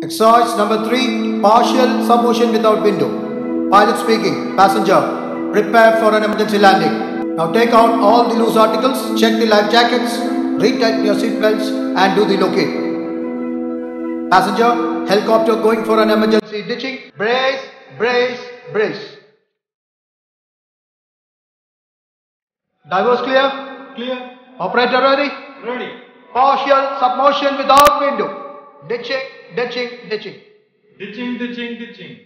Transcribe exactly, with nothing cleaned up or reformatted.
Exercise number three, partial submotion without window. Pilot speaking, passenger, prepare for an emergency landing. Now take out all the loose articles, check the life jackets, retighten your seat belts and do the locate. Passenger, helicopter going for an emergency ditching. Brace, brace, brace. Divers clear? Clear. Operator ready? Ready. Partial submotion without window. Ditching, ditching, ditching. Ditching, ditching, ditching.